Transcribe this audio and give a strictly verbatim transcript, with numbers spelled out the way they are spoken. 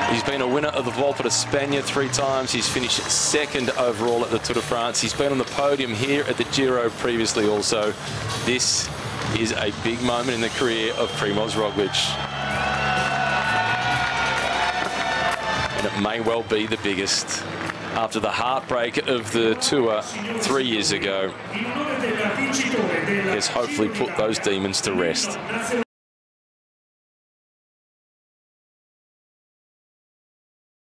He's been a winner of the Vuelta to España three times. He's finished second overall at the Tour de France. He's been on the podium here at the Giro previously also. This is a big moment in the career of Primoz Roglic. And it may well be the biggest. After the heartbreak of the Tour three years ago, has hopefully put those demons to rest.